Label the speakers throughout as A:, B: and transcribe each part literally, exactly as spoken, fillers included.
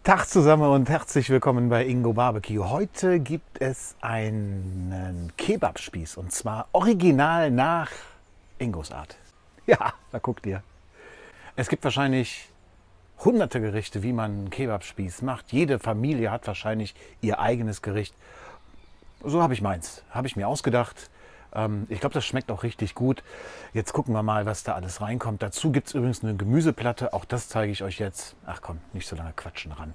A: Tag zusammen und herzlich willkommen bei Ingo Barbecue. Heute gibt es einen Kebabspieß und zwar original nach Ingos Art. Ja, da guckt ihr. Es gibt wahrscheinlich hunderte Gerichte, wie man einen Kebabspieß macht. Jede Familie hat wahrscheinlich ihr eigenes Gericht. So habe ich meins, habe ich mir ausgedacht. Ich glaube, das schmeckt auch richtig gut. Jetzt gucken wir mal, was da alles reinkommt. Dazu gibt es übrigens eine Gemüseplatte. Auch das zeige ich euch jetzt. Ach komm, nicht so lange quatschen ran.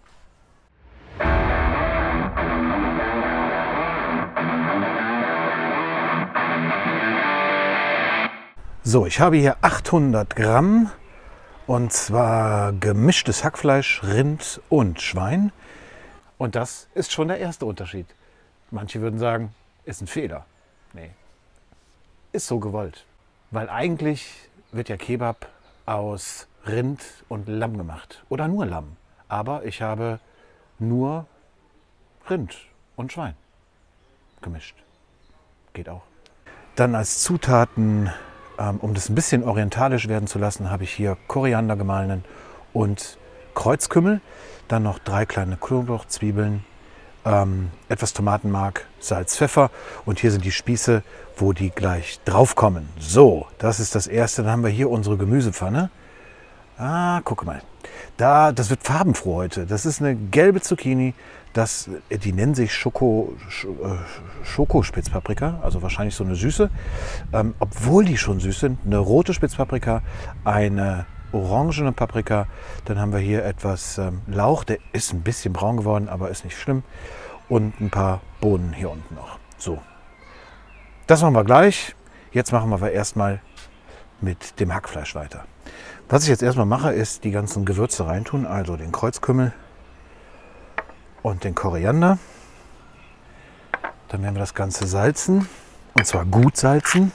A: So, ich habe hier achthundert Gramm und zwar gemischtes Hackfleisch, Rind und Schwein. Und das ist schon der erste Unterschied. Manche würden sagen, ist ein Fehler. Nee. Ist so gewollt, weil eigentlich wird ja Kebab aus Rind und Lamm gemacht oder nur Lamm. Aber ich habe nur Rind und Schwein gemischt. Geht auch. Dann als Zutaten, ähm, um das ein bisschen orientalisch werden zu lassen, habe ich hier Koriander gemahlenen und Kreuzkümmel. Dann noch drei kleine Knoblauchzwiebeln. Ähm, etwas Tomatenmark, Salz, Pfeffer und hier sind die Spieße, wo die gleich drauf kommen. So, das ist das erste. Dann haben wir hier unsere Gemüsepfanne. Ah, guck mal. Da, das wird farbenfroh heute. Das ist eine gelbe Zucchini. Das, die nennen sich Schoko, Schokospitzpaprika, also wahrscheinlich so eine süße. Ähm, obwohl die schon süß sind. Eine rote Spitzpaprika, eine orangene Paprika. Dann haben wir hier etwas ähm, Lauch. Der ist ein bisschen braun geworden, aber ist nicht schlimm. Und ein paar Bohnen hier unten noch. So, das machen wir gleich. Jetzt machen wir aber erstmal mit dem Hackfleisch weiter. Was ich jetzt erstmal mache, ist die ganzen Gewürze reintun. Also den Kreuzkümmel und den Koriander. Dann werden wir das Ganze salzen. Und zwar gut salzen.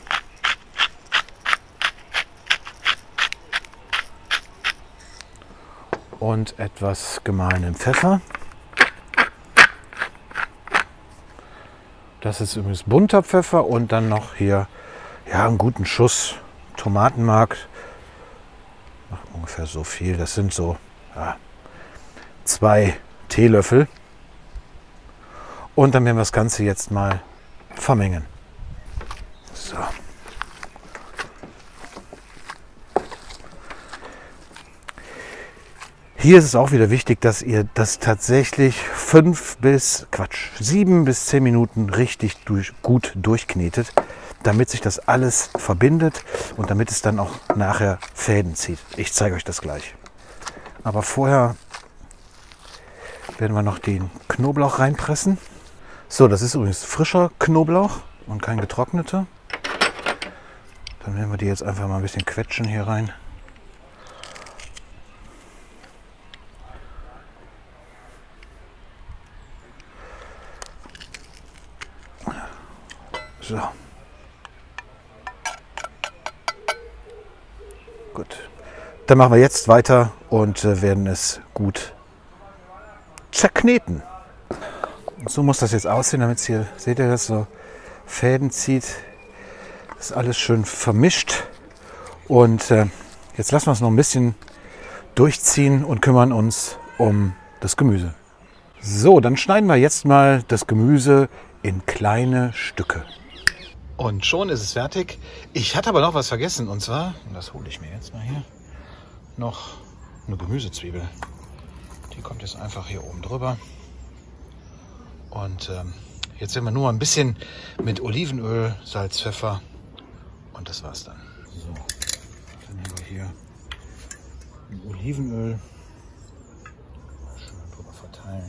A: Und etwas gemahlenen Pfeffer. Das ist übrigens bunter Pfeffer und dann noch hier ja, einen guten Schuss Tomatenmark. Ach, ungefähr so viel. Das sind so ja, zwei Teelöffel. Und dann werden wir das Ganze jetzt mal vermengen. So. Hier ist es auch wieder wichtig, dass ihr das tatsächlich fünf bis, Quatsch, sieben bis zehn Minuten richtig durch, gut durchknetet, damit sich das alles verbindet und damit es dann auch nachher Fäden zieht. Ich zeige euch das gleich. Aber vorher werden wir noch den Knoblauch reinpressen. So, das ist übrigens frischer Knoblauch und kein getrockneter. Dann werden wir die jetzt einfach mal ein bisschen quetschen hier rein. So. Gut. Dann machen wir jetzt weiter und äh, werden es gut zerkneten. Und so muss das jetzt aussehen, damit es hier, seht ihr das, so Fäden zieht. Das ist alles schön vermischt. Und äh, jetzt lassen wir es noch ein bisschen durchziehen und kümmern uns um das Gemüse. So, dann schneiden wir jetzt mal das Gemüse in kleine Stücke. Und schon ist es fertig. Ich hatte aber noch was vergessen. Und zwar, und das hole ich mir jetzt mal hier, noch eine Gemüsezwiebel. Die kommt jetzt einfach hier oben drüber. Und ähm, jetzt werden wir nur mal ein bisschen mit Olivenöl, Salz, Pfeffer. Und das war's dann. So, dann nehmen wir hier ein Olivenöl. Schön drüber verteilen.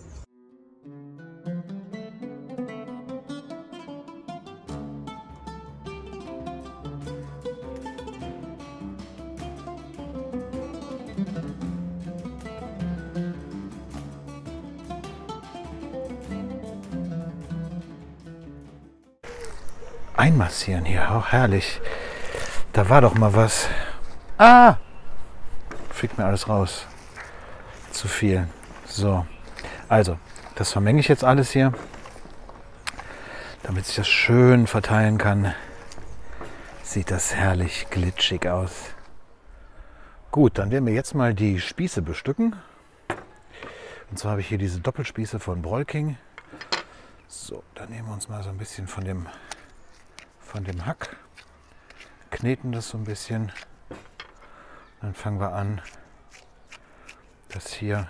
A: Einmassieren hier, auch herrlich. Da war doch mal was. Ah! Fliegt mir alles raus. Zu viel. So, also, das vermenge ich jetzt alles hier, damit sich das schön verteilen kann. Sieht das herrlich glitschig aus. Gut, dann werden wir jetzt mal die Spieße bestücken. Und zwar habe ich hier diese Doppelspieße von Brolking. So, dann nehmen wir uns mal so ein bisschen von dem, von dem Hack, kneten das so ein bisschen. Dann fangen wir an, das hier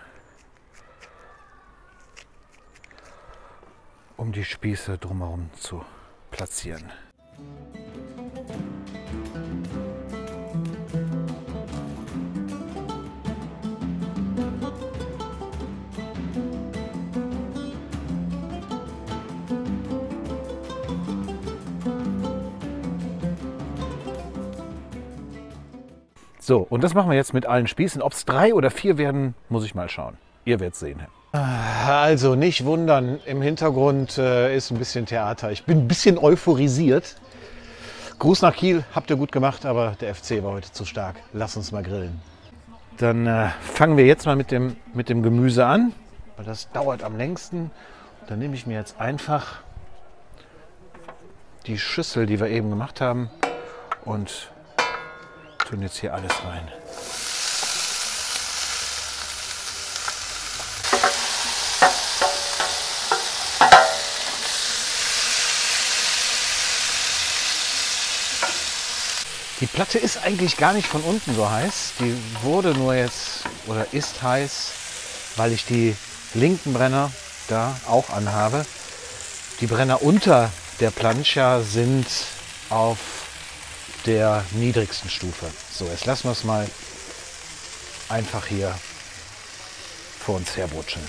A: um die Spieße drumherum zu platzieren. So, und das machen wir jetzt mit allen Spießen. Ob es drei oder vier werden, muss ich mal schauen. Ihr werdet sehen. Also nicht wundern, im Hintergrund äh, ist ein bisschen Theater. Ich bin ein bisschen euphorisiert. Gruß nach Kiel, habt ihr gut gemacht, aber der F C war heute zu stark. Lass uns mal grillen. Dann äh, fangen wir jetzt mal mit dem, mit dem Gemüse an, weil das dauert am längsten. Dann nehme ich mir jetzt einfach die Schüssel, die wir eben gemacht haben, und tun jetzt hier alles rein. Die Platte ist eigentlich gar nicht von unten so heiß. Die wurde nur jetzt oder ist heiß, weil ich die linken Brenner da auch anhabe. Die Brenner unter der Plancha sind auf der niedrigsten Stufe. So, jetzt lassen wir es mal einfach hier vor uns herbrutschen.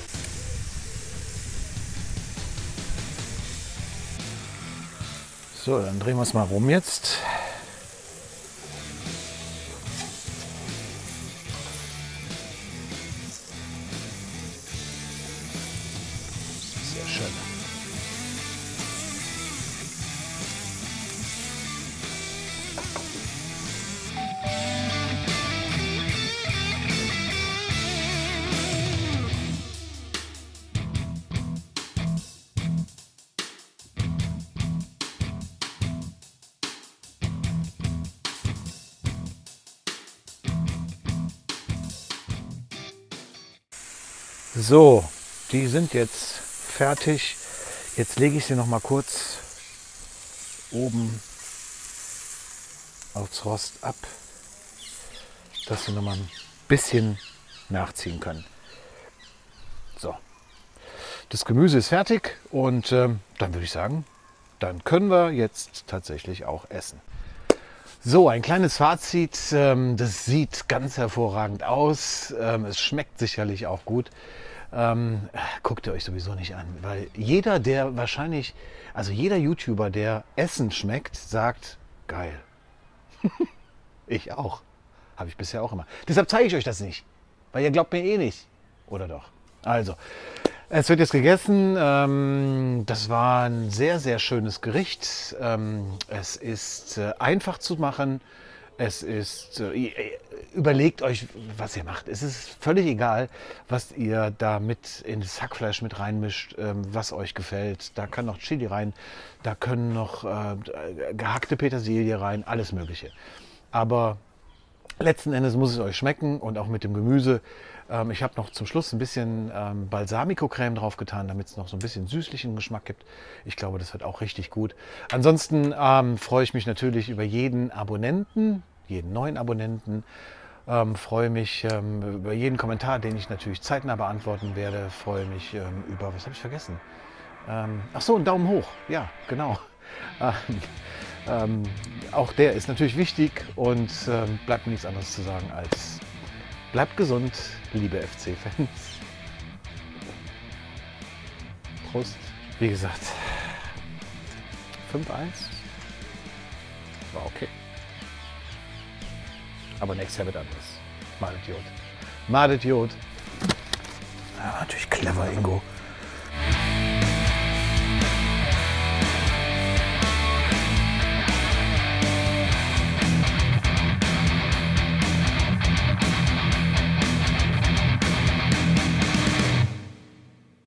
A: So, dann drehen wir es mal rum jetzt. Sehr schön. So, die sind jetzt fertig. Jetzt lege ich sie noch mal kurz oben aufs Rost ab, dass sie noch mal ein bisschen nachziehen können. So, das Gemüse ist fertig und ähm, dann würde ich sagen, dann können wir jetzt tatsächlich auch essen. So, ein kleines Fazit. Ähm, das sieht ganz hervorragend aus. Ähm, es schmeckt sicherlich auch gut. Ähm, guckt ihr euch sowieso nicht an, weil jeder, der wahrscheinlich, also jeder YouTuber, der Essen schmeckt, sagt, geil. Ich auch. Habe ich bisher auch immer. Deshalb zeige ich euch das nicht, weil ihr glaubt mir eh nicht. Oder doch? Also, es wird jetzt gegessen. Ähm, das war ein sehr, sehr schönes Gericht. Ähm, es ist äh, einfach zu machen. Es ist, äh, überlegt euch, was ihr macht. Es ist völlig egal, was ihr da mit in das Hackfleisch mit reinmischt, ähm, was euch gefällt. Da kann noch Chili rein, da können noch äh, gehackte Petersilie rein, alles Mögliche. Aber letzten Endes muss es euch schmecken und auch mit dem Gemüse. Ähm, ich habe noch zum Schluss ein bisschen ähm, Balsamico-Creme drauf getan, damit es noch so ein bisschen süßlichen Geschmack gibt. Ich glaube, das wird auch richtig gut. Ansonsten ähm, freue ich mich natürlich über jeden Abonnenten, jeden neuen Abonnenten. Ähm, freue mich ähm, über jeden Kommentar, den ich natürlich zeitnah beantworten werde. Freue mich ähm, über, was habe ich vergessen? Ähm, ach so, einen Daumen hoch. Ja, genau. Ähm, ähm, auch der ist natürlich wichtig und ähm, bleibt mir nichts anderes zu sagen als bleibt gesund, liebe F C-Fans. Prost. Wie gesagt, fünf eins war okay. Aber nächstes Jahr wird anders. Madet Jod. Madet Jod. Ja, natürlich clever, Ingo.